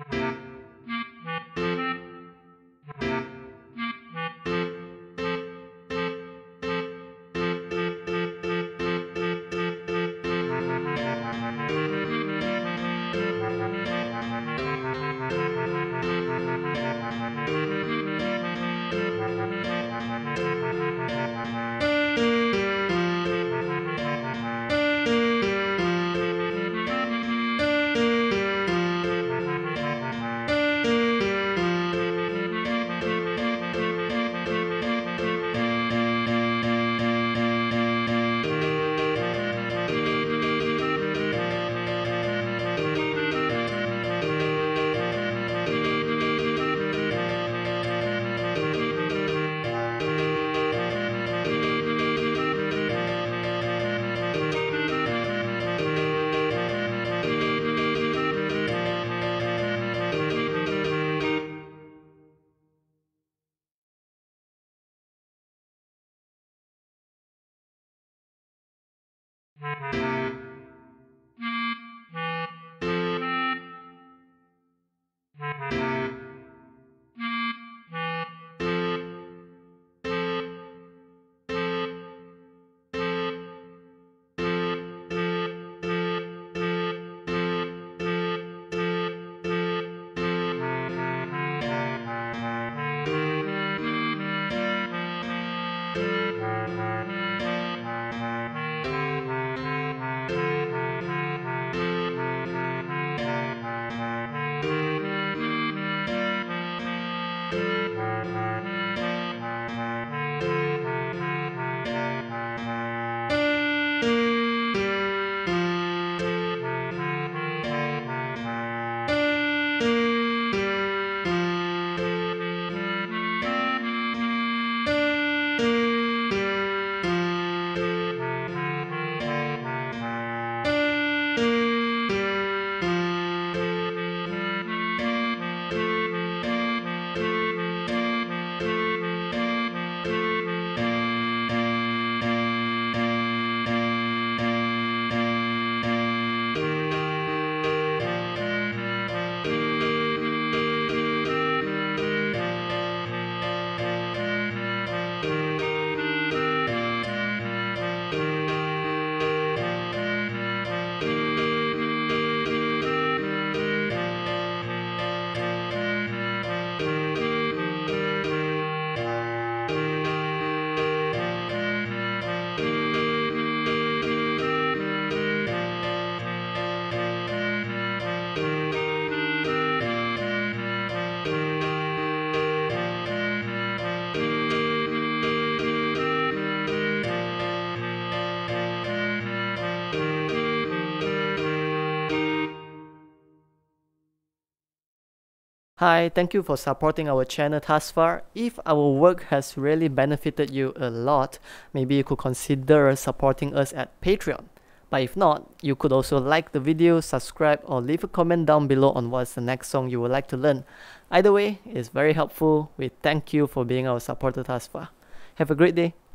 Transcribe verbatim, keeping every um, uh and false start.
Hi, thank you for supporting our channel thus far. If our work has really benefited you a lot, maybe you could consider supporting us at Patreon. But if not, you could also like the video, subscribe, or leave a comment down below on what's the next song you would like to learn. Either way, it's very helpful. We thank you for being our supporter thus far. Have a great day.